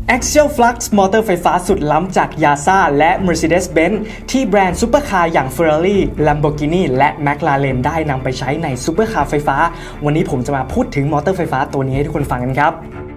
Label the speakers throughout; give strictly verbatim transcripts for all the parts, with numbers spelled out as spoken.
Speaker 1: Axial Flux มอเตอร์ไฟฟ้าสุดล้ำจาก ยา เอ เอ และ Mercedes-Benz ที่แบรนด์ซุปเปอร์คาร์อย่าง Ferrari Lamborghini และ McLaren ได้นำไปใช้ในซุปเปอร์คาร์ไฟฟ้าวันนี้ผมจะมาพูดถึงมอเตอร์ไฟฟ้าตัวนี้ให้ทุกคนฟังกันครับ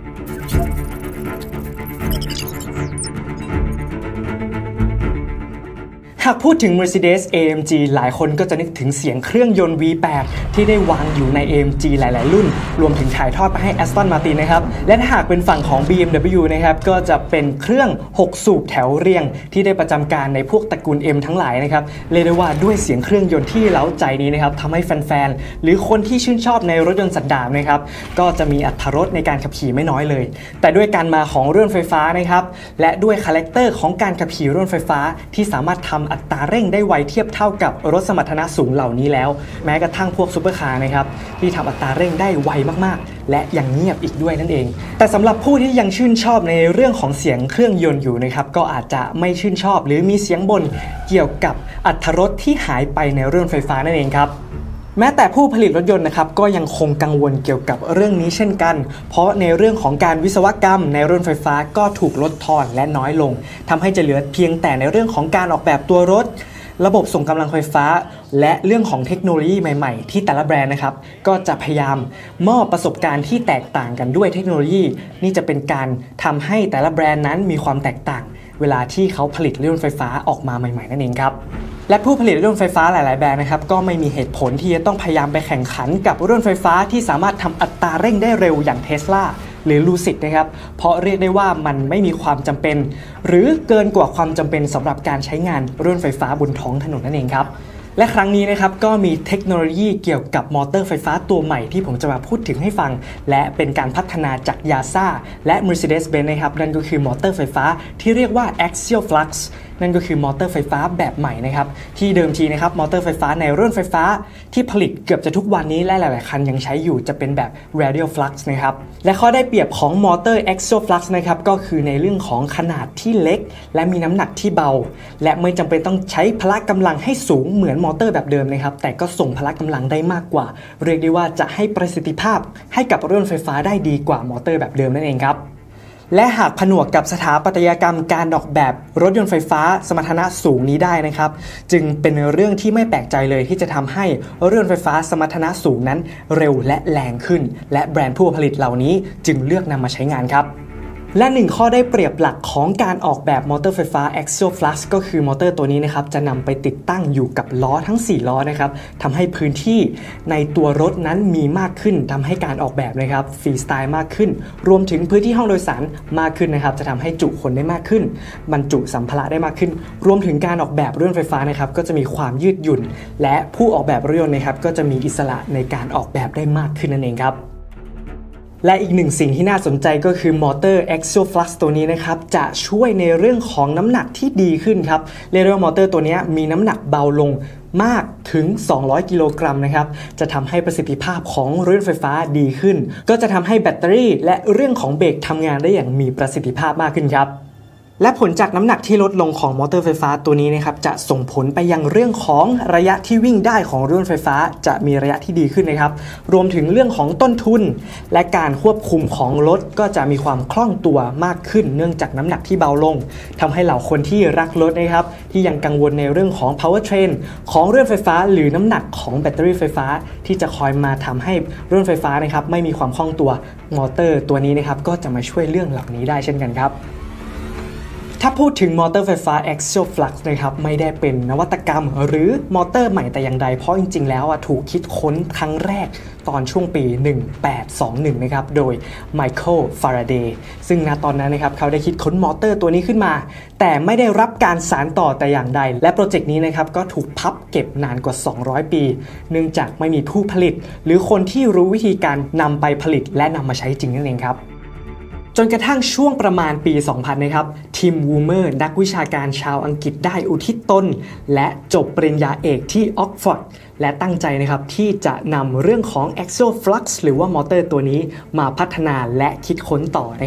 Speaker 1: หากพูดถึง Mercedes เอ เอ็ม จี หลายคนก็จะนึกถึงเสียงเครื่องยนต์ วี แปด ที่ได้วางอยู่ใน เอ เอ็ม จี หลายๆรุ่นรวมถึงถ่ายทอดไปให้ Aston Martin นะครับและถ้าหากเป็นฝั่งของ บี เอ็ม ดับเบิลยู นะครับก็จะเป็นเครื่องหกสูบแถวเรียงที่ได้ประจำการในพวกตระกูล M ทั้งหลายนะครับเรียกได้ว่าด้วยเสียงเครื่องยนต์ที่เร้าใจนี้นะครับทำให้แฟนๆหรือคนที่ชื่นชอบในรถยนต์สันดาปนะครับก็จะมีอรรถรสในการขับขี่ไม่น้อยเลยแต่ด้วยการมาของรถไฟฟ้านะครับและด้วยคาแรคเตอร์ของการขับขี่รถไฟฟ้าที่สามารถทำอัตราเร่งได้ไวเทียบเท่ากับรถสมรรถนะสูงเหล่านี้แล้วแม้กระทั่งพวกซุปเปอร์คาร์นะครับที่ทำอัตราเร่งได้ไวมากๆและยังเงียบอีกด้วยนั่นเองแต่สำหรับผู้ที่ยังชื่นชอบในเรื่องของเสียงเครื่องยนต์อยู่นะครับก็อาจจะไม่ชื่นชอบหรือมีเสียงบ่นเกี่ยวกับอรรถรสที่หายไปในรถไฟฟ้านั่นเองครับแม้แต่ผู้ผลิตรถยนต์นะครับก็ยังคงกังวลเกี่ยวกับเรื่องนี้เช่นกันเพราะในเรื่องของการวิศวกรรมในรถไฟฟ้าก็ถูกลดทอนและน้อยลงทำให้จะเหลือเพียงแต่ในเรื่องของการออกแบบตัวรถระบบส่งกำลังไฟฟ้าและเรื่องของเทคโนโลยีใหม่ๆที่แต่ละแบรนด์นะครับก็จะพยายามมอบประสบการณ์ที่แตกต่างกันด้วยเทคโนโลยีนี่จะเป็นการทำให้แต่ละแบรนด์นั้นมีความแตกต่างเวลาที่เขาผลิตรถยนต์ไฟฟ้าออกมาใหม่ๆนั่นเองครับและผู้ผลิตรถยนต์ไฟฟ้าหลายๆแบรนด์นะครับก็ไม่มีเหตุผลที่จะต้องพยายามไปแข่งขันกับรถยนต์ไฟฟ้าที่สามารถทำอัตราเร่งได้เร็วอย่าง Tesla หรือ Lucid นะครับเพราะเรียกได้ว่ามันไม่มีความจำเป็นหรือเกินกว่าความจำเป็นสำหรับการใช้งานรถยนต์ไฟฟ้าบนท้องถนนนั่นเองครับและครั้งนี้นะครับก็มีเทคโนโลยีเกี่ยวกับมอเตอร์ไฟฟ้าตัวใหม่ที่ผมจะมาพูดถึงให้ฟังและเป็นการพัฒนาจาก ยา เอ เอ และ Mercedes-Benz นะครับนั่นก็คือมอเตอร์ไฟฟ้าที่เรียกว่า Axial Flux นั่นก็คือมอเตอร์ไฟฟ้าแบบใหม่นะครับที่เดิมทีนะครับมอเตอร์ไฟฟ้าในรุ่นไฟฟ้าที่ผลิตเกือบจะทุกวันนี้และหลายๆคันยังใช้อยู่จะเป็นแบบ Radial Flux นะครับและข้อได้เปรียบของมอเตอร์ Axial Flux นะครับก็คือในเรื่องของขนาดที่เล็กและมีน้ำหนักที่เบาและไม่จำเป็นต้องใช้พละกำลังให้สูงเหมือนมอเตอร์แบบเดิมนะครับแต่ก็ส่งพละกำลังได้มากกว่าเรียกได้ว่าจะให้ประสิทธิภาพให้กับรถไฟฟ้าได้ดีกว่ามอเตอร์แบบเดิมนั่นเองครับและหากผนวกกับสถาปัตยกรรมการออกแบบรถยนต์ไฟฟ้าสมรรถนะสูงนี้ได้นะครับจึงเป็นเรื่องที่ไม่แปลกใจเลยที่จะทำให้รถยนต์ไฟฟ้าสมรรถนะสูงนั้นเร็วและแรงขึ้นและแบรนด์ผู้ผลิตเหล่านี้จึงเลือกนำมาใช้งานครับและหนึ่งข้อได้เปรียบหลักของการออกแบบมอเตอร์ไฟฟ้า Axial Flux ก็คือมอเตอร์ตัวนี้นะครับจะนำไปติดตั้งอยู่กับล้อทั้งสี่ล้อนะครับทำให้พื้นที่ในตัวรถนั้นมีมากขึ้นทำให้การออกแบบนะครับฟรีสไตล์มากขึ้นรวมถึงพื้นที่ห้องโดยสารมากขึ้นนะครับจะทำให้จุคนได้มากขึ้นบรรจุสัมภาระได้มากขึ้นรวมถึงการออกแบบรถยนต์ไฟฟ้านะครับก็จะมีความยืดหยุ่นและผู้ออกแบบรถยนต์นะครับก็จะมีอิสระในการออกแบบได้มากขึ้นนั่นเองครับและอีกหนึ่งสิ่งที่น่าสนใจก็คือมอเตอร์ Axial Flux ตัวนี้นะครับจะช่วยในเรื่องของน้ำหนักที่ดีขึ้นครับเรียกว่ามอเตอร์ตัวนี้มีน้ำหนักเบาลงมากถึงสองร้อยกิโลกรัมนะครับจะทำให้ประสิทธิภาพของรถยนต์ไฟฟ้าดีขึ้นก็จะทำให้แบตเตอรี่และเรื่องของเบรกทำงานได้อย่างมีประสิทธิภาพมากขึ้นครับและผลจากน้ำหนักที่ลดลงของมอเตอร์ไฟฟ้าตัวนี้นะครับจะส่งผลไปยังเรื่องของระยะที่วิ่งได้ของรถยนต์ไฟฟ้าจะมีระยะที่ดีขึ้นนะครับรวมถึงเรื่องของต้นทุนและการควบคุมของรถก็จะมีความคล่องตัวมากขึ้นเนื่องจากน้ำหนักที่เบาลงทำให้เหล่าคนที่รักรถนะครับที่ยังกังวลในเรื่องของ powertrain ของรถไฟฟ้าหรือน้ำหนักของแบตเตอรี่ไฟฟ้าที่จะคอยมาทำให้รถไฟฟ้านะครับไม่มีความคล่องตัวมอเตอร์ตัวนี้นะครับก็จะมาช่วยเรื่องเหล่านี้ได้เช่นกันครับถ้าพูดถึงมอเตอร์ไฟฟ้า Axial Flux นะครับไม่ได้เป็นนวัตกรรมหรือมอเตอร์ใหม่แต่อย่างใดเพราะจริงๆแล้วถูกคิดค้นครั้งแรกตอนช่วงปีหนึ่งแปดสองหนึ่งนะครับโดย Michael Faraday ซึ่งณตอนนั้นนะครับเขาได้คิดค้นมอเตอร์ตัวนี้ขึ้นมาแต่ไม่ได้รับการสานต่อแต่อย่างใดและโปรเจกต์นี้นะครับก็ถูกพับเก็บนานกว่าสองร้อยปีเนื่องจากไม่มีผู้ผลิตหรือคนที่รู้วิธีการนำไปผลิตและนำมาใช้จริงนั่นเองครับจนกระทั่งช่วงประมาณปี สองพัน นะครับทิม วูเมอร์นักวิชาการชาวอังกฤษได้อุทิศตนและจบปริญญาเอกที่ออกฟอร์ดและตั้งใจนะครับที่จะนำเรื่องของ Axial Flux หรือว่ามอเตอร์ตัวนี้มาพัฒนาและคิดค้นต่อนะครับ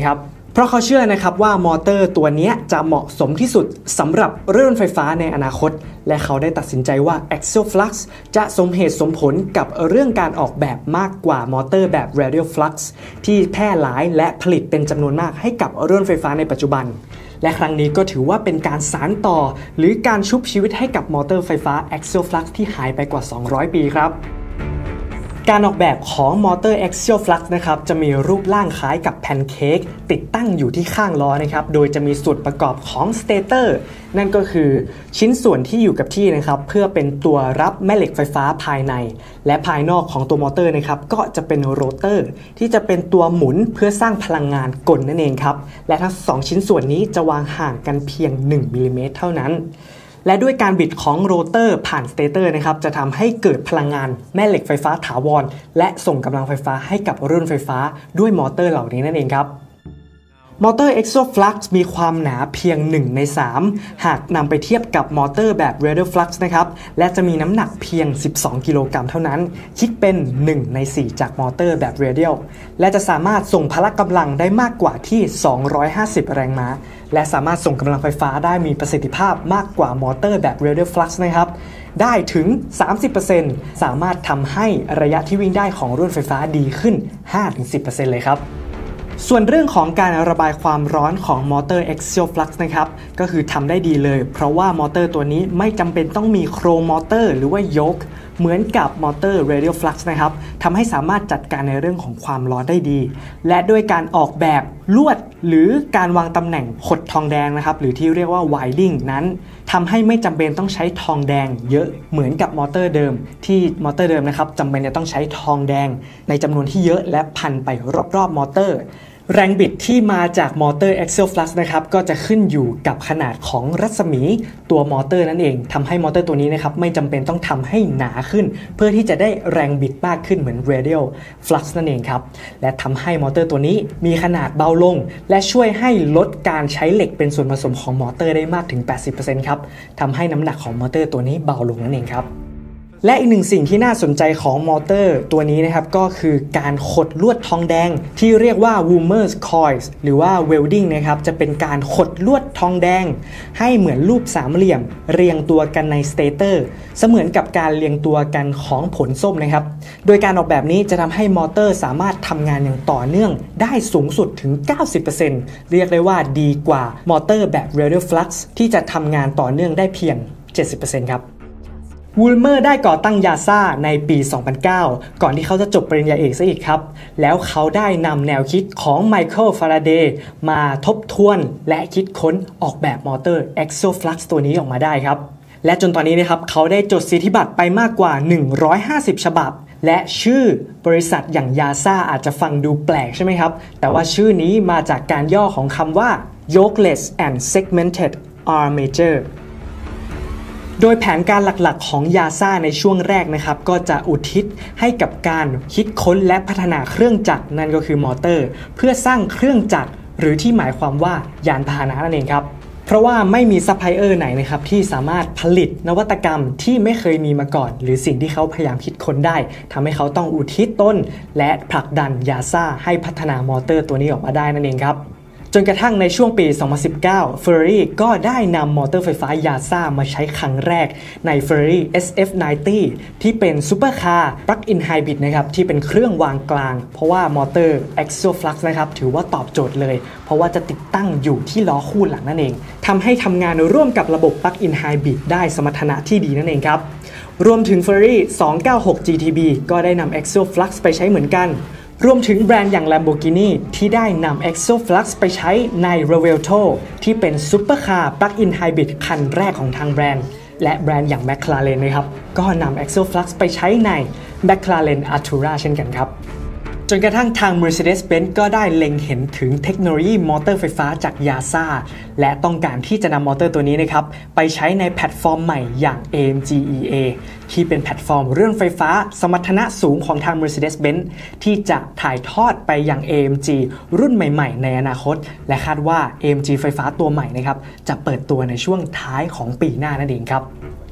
Speaker 1: เพราะเขาเชื่อนะครับว่ามอเตอร์ตัวนี้จะเหมาะสมที่สุดสำหรับรถยนต์ไฟฟ้าในอนาคตและเขาได้ตัดสินใจว่า Axial Flux จะสมเหตุสมผลกับเรื่องการออกแบบมากกว่ามอเตอร์แบบ Radial Flux ที่แพร่หลายและผลิตเป็นจำนวนมากให้กับรถยนต์ไฟฟ้าในปัจจุบันและครั้งนี้ก็ถือว่าเป็นการสานต่อหรือการชุบชีวิตให้กับมอเตอร์ไฟฟ้า Axial Flux ที่หายไปกว่าสองร้อยปีครับการออกแบบของมอเตอร์ Axial Flux นะครับจะมีรูปร่างคล้ายกับแพนเค้กติดตั้งอยู่ที่ข้างล้อนะครับโดยจะมีส่วนประกอบของสเตเตอร์นั่นก็คือชิ้นส่วนที่อยู่กับที่นะครับเพื่อเป็นตัวรับแม่เหล็กไฟฟ้าภายในและภายนอกของตัวมอเตอร์นะครับก็จะเป็นโรเตอร์ที่จะเป็นตัวหมุนเพื่อสร้างพลังงานกลนั่นเองครับและทั้งสองชิ้นส่วนนี้จะวางห่างกันเพียงหนึ่งมิลลิเมตรเท่านั้นและด้วยการบิดของโรเตอร์ผ่านสเตเตอร์นะครับจะทำให้เกิดพลังงานแม่เหล็กไฟฟ้าถาวรและส่งกำลังไฟฟ้าให้กับรถยนต์ไฟฟ้าด้วยมอเตอร์เหล่านี้นั่นเองครับมอเตอร์ Axial Flux มีความหนาเพียงหนึ่งในสามหากนำไปเทียบกับมอเตอร์แบบ Radial Flux นะครับและจะมีน้ำหนักเพียงสิบสองกิโลกรัมเท่านั้นคิดเป็นหนึ่งในสี่จากมอเตอร์แบบ Radial และจะสามารถส่งพละกำลังได้มากกว่าที่สองร้อยห้าสิบแรงม้าและสามารถส่งกำลังไฟฟ้าได้มีประสิทธิภาพมากกว่ามอเตอร์แบบ Radial Flux นะครับได้ถึง สามสิบเปอร์เซ็นต์ สามารถทำให้ระยะที่วิ่งได้ของรถไฟฟ้าดีขึ้น ห้าถึงสิบเปอร์เซ็นต์ เลยครับส่วนเรื่องของการระบายความร้อนของมอเตอร์ Axial Flux นะครับก็คือทำได้ดีเลยเพราะว่ามอเตอร์ตัวนี้ไม่จำเป็นต้องมีโครงมอเตอร์หรือว่าโยกเหมือนกับมอเตอร์ Radial Flux นะครับทำให้สามารถจัดการในเรื่องของความร้อนได้ดีและด้วยการออกแบบลวดหรือการวางตำแหน่งขดทองแดงนะครับหรือที่เรียกว่า winding นั้นทำให้ไม่จำเป็นต้องใช้ทองแดงเยอะเหมือนกับมอเตอร์เดิมที่มอเตอร์เดิมนะครับจำเป็นจะต้องใช้ทองแดงในจำนวนที่เยอะและพันไปรอบๆมอเตอร์แรงบิดที่มาจากมอเตอร์ Axial Flux นะครับก็จะขึ้นอยู่กับขนาดของรัศมีตัวมอเตอร์นั่นเองทำให้มอเตอร์ตัวนี้นะครับไม่จำเป็นต้องทำให้หนาขึ้นเพื่อที่จะได้แรงบิดมากขึ้นเหมือน Radial Flux นั่นเองครับและทำให้มอเตอร์ตัวนี้มีขนาดเบาลงและช่วยให้ลดการใช้เหล็กเป็นส่วนผสมของมอเตอร์ได้มากถึง แปดสิบเปอร์เซ็นต์ ครับทำให้น้ำหนักของมอเตอร์ตัวนี้เบาลงนั่นเองครับและอีกหนึ่งสิ่งที่น่าสนใจของมอเตอร์ตัวนี้นะครับก็คือการขดลวดทองแดงที่เรียกว่า Woolmer's Coils หรือว่า Welding นะครับจะเป็นการขดลวดทองแดงให้เหมือนรูปสามเหลี่ยมเรียงตัวกันในสเตเตอร์เสมือนกับการเรียงตัวกันของผลส้มนะครับโดยการออกแบบนี้จะทำให้มอเตอร์สามารถทำงานอย่างต่อเนื่องได้สูงสุดถึง เก้าสิบเปอร์เซ็นต์ เรียกได้ว่าดีกว่ามอเตอร์แบบ Radial Flux ที่จะทำงานต่อเนื่องได้เพียง เจ็ดสิบเปอร์เซ็นต์ ครับวูลเมอร์ได้ก่อตั้งยาซ่าในปี สองพันเก้า ก่อนที่เขาจะจบปริญญาเอกซะอีกครับแล้วเขาได้นำแนวคิดของไมเคิล ฟาราเดย์มาทบทวนและคิดค้นออกแบบมอเตอร์ Axial Flux ตัวนี้ออกมาได้ครับและจนตอนนี้นะครับเขาได้จดสิทธิบัตรไปมากกว่าหนึ่งร้อยห้าสิบฉบับและชื่อบริษัทอย่างยาซ่าอาจจะฟังดูแปลกใช่ไหมครับแต่ว่าชื่อนี้มาจากการย่อของคำว่า yokeless and segmented armatureโดยแผนการหลักๆของยาซ่าในช่วงแรกนะครับก็จะอุทิศให้กับการคิดค้นและพัฒนาเครื่องจักรนั่นก็คือมอเตอร์เพื่อสร้างเครื่องจักรหรือที่หมายความว่ายานพาหนะนั่นเองครับเพราะว่าไม่มีซัพพลายเออร์ไหนนะครับที่สามารถผลิตนวัตกรรมที่ไม่เคยมีมาก่อนหรือสิ่งที่เขาพยายามคิดค้นได้ทำให้เขาต้องอุทิศตนและผลักดันยาซ่าให้พัฒนามอเตอร์ตัวนี้ออกมาได้นั่นเองครับจนกระทั่งในช่วงปี สองพันสิบเก้า Ferrari ก็ได้นำมอเตอร์ไฟฟ้ายาซ่ามาใช้ครั้งแรกใน Ferrari เอส เอฟ ไนน์ตี้ ที่เป็นซูเปอร์คาร์ Plug-in Hybrid นะครับที่เป็นเครื่องวางกลางเพราะว่ามอเตอร์ Axial Flux นะครับถือว่าตอบโจทย์เลยเพราะว่าจะติดตั้งอยู่ที่ล้อคู่หลังนั่นเองทำให้ทำงานร่วมกับระบบ Plug-in Hybrid ได้สมรรถนะที่ดีนั่นเองครับรวมถึง Ferrari สองเก้าหก จี ที บี ก็ได้นำ Axial Flux ไปใช้เหมือนกันรวมถึงแบรนด์อย่าง Lamborghini ที่ได้นำ Axial Flux ไปใช้ใน Revuelto ที่เป็นซุปเปอร์คาร์ Plug-in Hybrid คันแรกของทางแบรนด์และแบรนด์อย่าง McLaren นะครับก็นำ Axial Flux ไปใช้ใน McLaren Artura เช่นกันครับจนกระทั่งทาง Mercedes-Benz ก็ได้เล็งเห็นถึงเทคโนโลยีมอเตอร์ไฟฟ้าจากยาซ่าและต้องการที่จะนำมอเตอร์ตัวนี้นะครับไปใช้ในแพลตฟอร์มใหม่อย่าง เอ เอ็ม จี อี เอ ที่เป็นแพลตฟอร์มเรื่องไฟฟ้าสมรรถนะสูงของทาง Mercedes-Benz ที่จะถ่ายทอดไปยัง เอ เอ็ม จี รุ่นใหม่ๆในอนาคตและคาดว่า เอ เอ็ม จี ไฟฟ้าตัวใหม่นะครับจะเปิดตัวในช่วงท้ายของปีหน้านั่นเองครับจ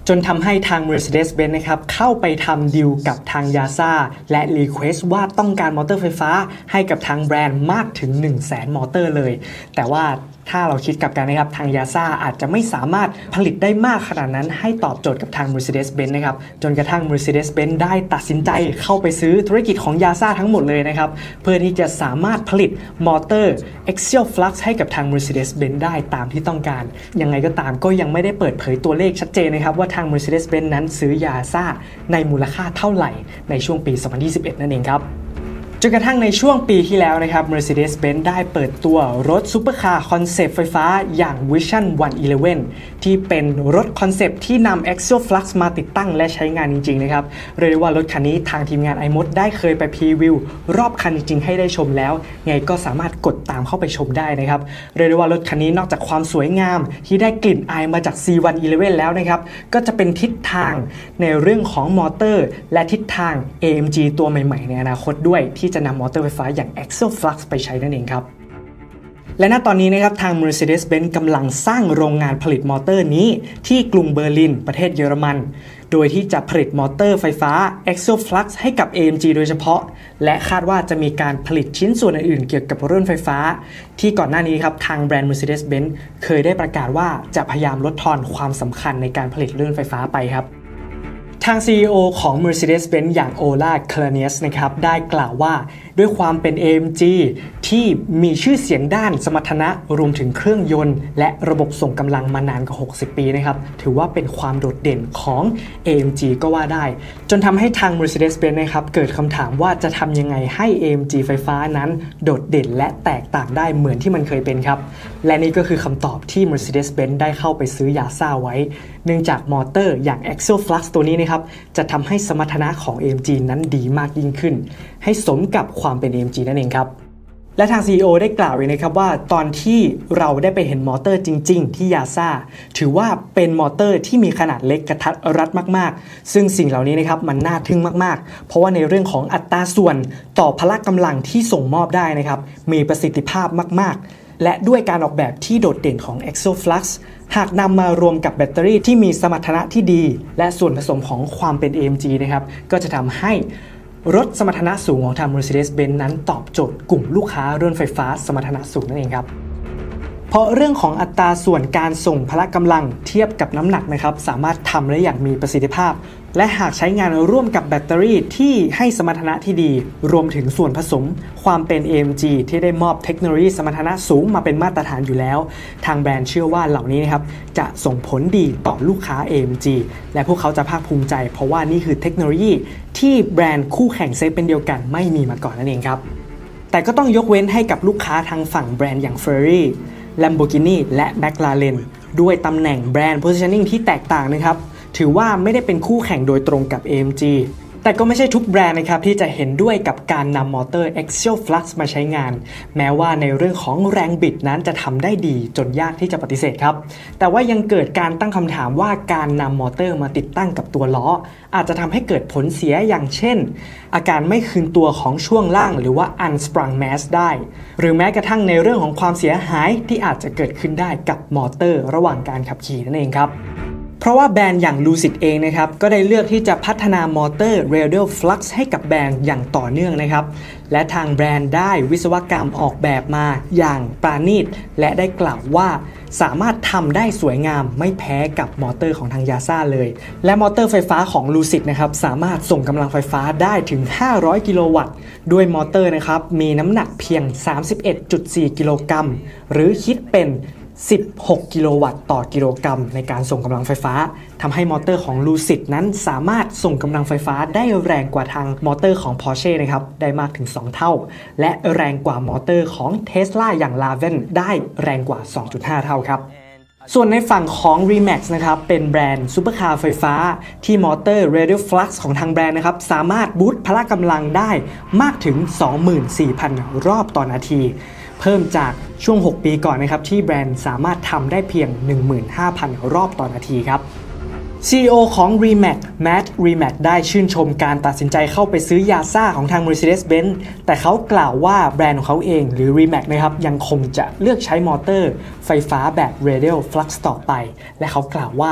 Speaker 1: จนทำให้ทาง Mercedes-Benz นะครับเข้าไปทำดีลกับทาง ยา เอ เอ และรีเควสต์ว่าต้องการมอเตอร์ไฟฟ้าให้กับทางแบรนด์มากถึง หนึ่งแสน มอเตอร์เลยแต่ว่าถ้าเราคิดกลับกันนะครับทาง ยา เอ เอ อาจจะไม่สามารถผลิตได้มากขนาดนั้นให้ตอบโจทย์กับทาง Mercedes-Benz นะครับจนกระทั่ง Mercedes-Benz ได้ตัดสินใจเข้าไปซื้อธุรกิจของ ยา เอ เอ ทั้งหมดเลยนะครับเพื่อที่จะสามารถผลิตมอเตอร์ Axial Flux ให้กับทาง Mercedes-Benz ได้ตามที่ต้องการยังไงก็ตามก็ยังไม่ได้เปิดเผยตัวเลขชัดเจนนะครับว่าทาง Mercedes-Benz นั้นซื้อ ยา เอ เอ ในมูลค่าเท่าไหร่ในช่วงปี สองพันยี่สิบเอ็ด นั่นเองครับจนกระทั่งในช่วงปีที่แล้วนะครับ Mercedes-Benz ได้เปิดตัวรถซุปเปอร์คาร์คอนเซปต์ไฟฟ้าอย่าง Vision หนึ่งหนึ่ง ที่เป็นรถคอนเซปต์ที่นำ Axial Flux มาติดตั้งและใช้งานจริงๆนะครับเรียกได้ว่ารถคันนี้ทางทีมงาน iMod ได้เคยไปพรีวิวรอบคันจริงๆให้ได้ชมแล้วไงก็สามารถกดตามเข้าไปชมได้นะครับเรียกได้ว่ารถคันนี้นอกจากความสวยงามที่ได้กลิ่นอายมาจาก ซี หนึ่งหนึ่ง แล้วนะครับก็จะเป็นทิศทางในเรื่องของมอเตอร์และทิศทาง เอ เอ็ม จี ตัวใหม่ๆในอนาคตด้วยที่จะนำมอเตอร์ไฟฟ้าอย่าง Axial Flux ไปใช้นั่นเองครับและณตอนนี้นะครับทาง Mercedes-Benz กำลังสร้างโรงงานผลิตมอเตอร์นี้ที่กรุงเบอร์ลินประเทศเยอรมันโดยที่จะผลิตมอเตอร์ไฟฟ้า Axial Flux ให้กับ เอ เอ็ม จี โดยเฉพาะและคาดว่าจะมีการผลิตชิ้นส่วนอื่นๆเกี่ยวกับรถไฟฟ้าที่ก่อนหน้านี้ครับทางแบรนด์ Mercedes-Benz เคยได้ประกาศว่าจะพยายามลดทอนความสำคัญในการผลิตรถไฟฟ้าไปครับทาง ซี อี โอ ของ Mercedes-Benz อย่าง โอลา คลาเนียส นะครับได้กล่าวว่าด้วยความเป็น เอ เอ็ม จี ที่มีชื่อเสียงด้านสมรรถนะรวมถึงเครื่องยนต์และระบบส่งกำลังมานานกว่าหกสิบปีนะครับถือว่าเป็นความโดดเด่นของ เอ เอ็ม จี ก็ว่าได้จนทำให้ทาง Mercedes-Benz นะครับเกิดคำถามว่าจะทำยังไงให้ เอ เอ็ม จี ไฟฟ้านั้นโดดเด่นและแตกต่างได้เหมือนที่มันเคยเป็นครับและนี่ก็คือคำตอบที่ Mercedes-Benz ได้เข้าไปซื้อ ยา เอ เอ ไว้เนื่องจากมอเตอร์อย่าง Axial Flux ตัวนี้นะครับจะทำให้สมรรถนะของ เอ เอ็ม จี นั้นดีมากยิ่งขึ้นให้สมกับความเป็น เอ เอ็ม จี นั่นเองครับและทาง ซี อี โอ ได้กล่าวไว้นะครับว่าตอนที่เราได้ไปเห็นมอเตอร์จริงๆที่ ยา เอ เอ ถือว่าเป็นมอเตอร์ที่มีขนาดเล็กกระทัดรัดมากๆซึ่งสิ่งเหล่านี้นะครับมันน่าทึ่งมากๆเพราะว่าในเรื่องของอัตราส่วนต่อพละกำลังที่ส่งมอบได้นะครับมีประสิทธิภาพมากๆและด้วยการออกแบบที่โดดเด่นของ Axial Flux หากนำมารวมกับแบตเตอรี่ที่มีสมรรถนะที่ดีและส่วนผสมของความเป็น เอ เอ็ม จี นะครับก็จะทำให้รถสมรรถนะสูงของทาง Mercedes-Benz นั้นตอบโจทย์กลุ่มลูกค้ารถไฟฟ้าสมรรถนะสูงนั่นเองครับเพราะเรื่องของอัตราส่วนการส่งพละกำลังเทียบกับน้ำหนักนะครับสามารถทำได้อย่างมีประสิทธิภาพและหากใช้งานร่วมกับแบตเตอรี่ที่ให้สมรรถนะที่ดีรวมถึงส่วนผสมความเป็น เอ เอ็ม จี ที่ได้มอบเทคโนโลยีสมรรถนะสูงมาเป็นมาตรฐานอยู่แล้วทางแบรนด์เชื่อว่าเหล่านี้นะครับจะส่งผลดีต่อลูกค้า เอ เอ็ม จี และพวกเขาจะภาคภูมิใจเพราะว่านี่คือเทคโนโลยีที่แบรนด์คู่แข่งเซตเป็นเดียวกันไม่มีมาก่อนนั่นเองครับแต่ก็ต้องยกเว้นให้กับลูกค้าทางฝั่งแบรนด์อย่าง Ferrari Lamborghini และ McLaren ด้วยตำแหน่งแบรนด์ positioning ที่แตกต่างนะครับถือว่าไม่ได้เป็นคู่แข่งโดยตรงกับ เอ เอ็ม จี แต่ก็ไม่ใช่ทุกแบรนด์นะครับที่จะเห็นด้วยกับการนำมอเตอร์ Axial Flux มาใช้งานแม้ว่าในเรื่องของแรงบิดนั้นจะทำได้ดีจนยากที่จะปฏิเสธครับแต่ว่ายังเกิดการตั้งคำถามว่าการนำมอเตอร์มาติดตั้งกับตัวล้ออาจจะทำให้เกิดผลเสียอย่างเช่นอาการไม่คืนตัวของช่วงล่างหรือว่า unsprung mass ได้หรือแม้กระทั่งในเรื่องของความเสียหายที่อาจจะเกิดขึ้นได้กับมอเตอร์ระหว่างการขับขี่นั่นเองครับเพราะว่าแบรนด์อย่าง Lucid เองนะครับก็ได้เลือกที่จะพัฒนามอเตอร์ Radial Flux ให้กับแบรนด์อย่างต่อเนื่องนะครับและทางแบรนด์ได้วิศวกรรมออกแบบมาอย่างปราณีตและได้กล่าวว่าสามารถทำได้สวยงามไม่แพ้กับมอเตอร์ของทาง ยา เอ เอ เลยและมอเตอร์ไฟฟ้าของ Lucid นะครับสามารถส่งกำลังไฟฟ้าได้ถึงห้าร้อยกิโลวัตต์ด้วยมอเตอร์นะครับมีน้ำหนักเพียง สามสิบเอ็ดจุดสี่ กิโลกรัมหรือคิดเป็นสิบหกกิโลวัตต์ต่อกิโลกรัมในการส่งกำลังไฟฟ้าทำให้มอเตอร์ของ Lucid นั้นสามารถส่งกำลังไฟฟ้าได้แรงกว่าทางมอเตอร์ของ Porsche นะครับได้มากถึงสองเท่าและแรงกว่ามอเตอร์ของ Tesla อย่าง Raven ได้แรงกว่า สองจุดห้า เท่าครับส่วนในฝั่งของ Rimac นะครับเป็นแบรนด์ซุปเปอร์คาร์ไฟฟ้าที่มอเตอร์ Radial Flux ของทางแบรนด์นะครับสามารถบูสต์พละกำลังได้มากถึง สองหมื่นสี่พัน รอบต่อนาทีเพิ่มจากช่วงหกปีก่อนนะครับที่แบรนด์สามารถทำได้เพียง หนึ่งหมื่นห้าพัน รอบต่อนาทีครับ ซี อี โอ ของ Rimac Matt Rimac ได้ชื่นชมการตัดสินใจเข้าไปซื้อ ยา เอ เอ ของทาง Mercedes-Benz แต่เขากล่าวว่าแบรนด์ของเขาเองหรือ Rimac นะครับยังคงจะเลือกใช้มอเตอร์ไฟฟ้าแบบ Radial Flux ต่อไปและเขากล่าวว่า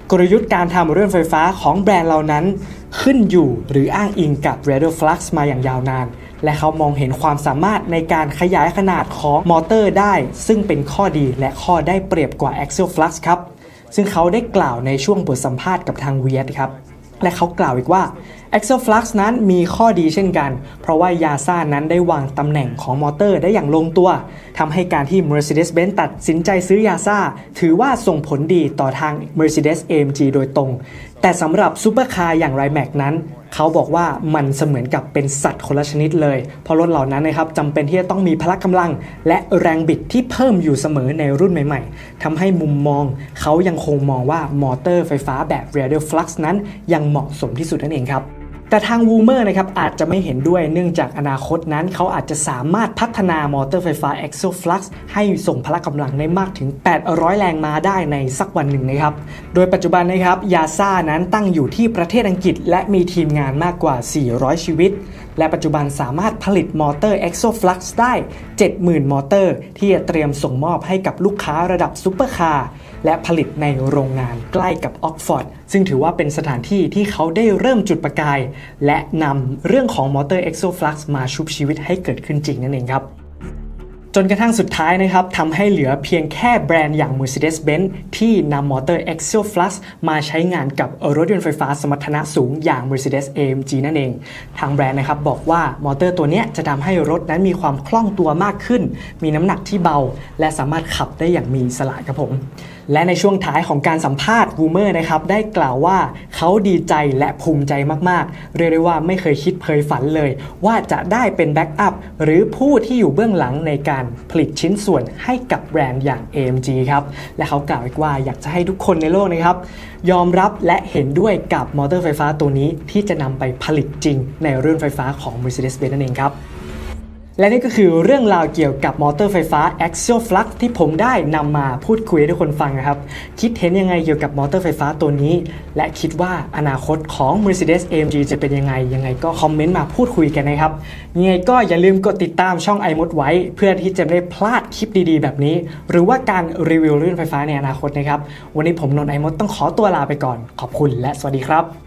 Speaker 1: กลยุทธ์การทำรถยนต์ไฟฟ้าของแบรนด์เหล่านั้นขึ้นอยู่หรืออ้างอิงกับ Radial Flux มาอย่างยาวนานและเขามองเห็นความสามารถในการขยายขนาดของมอเตอร์ได้ซึ่งเป็นข้อดีและข้อได้เปรียบกว่า Axial Flux ครับซึ่งเขาได้กล่าวในช่วงบทสัมภาษณ์กับทาง วี อี เอส ครับและเขากล่าวอีกว่า Axial Flux นั้นมีข้อดีเช่นกันเพราะว่ายาซ่านั้นได้วางตำแหน่งของมอเตอร์ได้อย่างลงตัวทำให้การที่ Mercedes-Benz ตัดสินใจซื้อยาซ่าถือว่าส่งผลดีต่อทาง Mercedes เอ เอ็ม จี โดยตรงแต่สำหรับซูเปอร์คาร์อย่าง Rimac นั้นเขาบอกว่ามันเสมือนกับเป็นสัตว์คนละชนิดเลยเพราะรถเหล่านั้นนะครับจำเป็นที่จะต้องมีพละกำลังและแรงบิดที่เพิ่มอยู่เสมอในรุ่นใหม่ๆทำให้มุมมองเขายังคงมองว่ามอเตอร์ไฟฟ้าแบบ Radial Flux นั้นยังเหมาะสมที่สุดนั่นเองครับแต่ทาง Woomer นะครับอาจจะไม่เห็นด้วยเนื่องจากอนาคตนั้นเขาอาจจะสามารถพัฒนามอเตอร์ไฟฟ้า Axial Flux ให้ส่งพละกำลังได้มากถึงแปดร้อยแรงม้าได้ในสักวันหนึ่งนะครับโดยปัจจุบันนะครับยาซ่านั้นตั้งอยู่ที่ประเทศอังกฤษและมีทีมงานมากกว่าสี่ร้อยชีวิตและปัจจุบันสามารถผลิตมอเตอร์ Axial Flux ได้ เจ็ดหมื่น มอเตอร์ที่จะเตรียมส่งมอบให้กับลูกค้าระดับซุปเปอร์คาร์และผลิตในโรงงานใกล้กับออกฟอร์ดซึ่งถือว่าเป็นสถานที่ที่เขาได้เริ่มจุดประกายและนำเรื่องของมอเตอร์ Axial Flux มาชุบชีวิตให้เกิดขึ้นจริงนั่นเองครับจนกระทั่งสุดท้ายนะครับทำให้เหลือเพียงแค่แบรนด์อย่าง Mercedes-Benz ที่นำมอเตอร์ Axial Flux มาใช้งานกับรถยนต์ไฟฟ้าสมรรถนะสูงอย่าง Mercedes เอ เอ็ม จี นั่นเองทางแบรนด์นะครับบอกว่ามอเตอร์ตัวนี้จะทำให้รถนั้นมีความคล่องตัวมากขึ้นมีน้ำหนักที่เบาและสามารถขับได้อย่างมีอิสระครับผมและในช่วงท้ายของการสัมภาษณ์ Woomer นะครับได้กล่าวว่าเขาดีใจและภูมิใจมากๆเรียกได้ว่าไม่เคยคิดเคยฝันเลยว่าจะได้เป็นแบ็กอัพหรือผู้ที่อยู่เบื้องหลังในการผลิตชิ้นส่วนให้กับแบรนด์อย่าง เอ เอ็ม จี ครับและเขากล่าวอีกว่าอยากจะให้ทุกคนในโลกนะครับยอมรับและเห็นด้วยกับมอเตอร์ไฟฟ้าตัวนี้ที่จะนำไปผลิตจริงในรุ่นไฟฟ้าของ Mercedes-Benz นั่นเองครับและนี่ก็คือเรื่องราวเกี่ยวกับมอเตอร์ไฟฟ้า Axial Flux ที่ผมได้นำมาพูดคุยให้ทุกคนฟังนะครับคิดเห็นยังไงเกี่ยวกับมอเตอร์ไฟฟ้าตัวนี้และคิดว่าอนาคตของ Mercedes เอ เอ็ม จี จะเป็นยังไงยังไงก็คอมเมนต์มาพูดคุยกันนะครับยังไงก็อย่าลืมกดติดตามช่อง iMod ไว้เพื่อที่จะไม่พลาดคลิปดีๆแบบนี้หรือว่าการรีวิวรถยนต์ไฟฟ้าในอนาคตนะครับวันนี้ผมนนท์ iMod ต้องขอตัวลาไปก่อนขอบคุณและสวัสดีครับ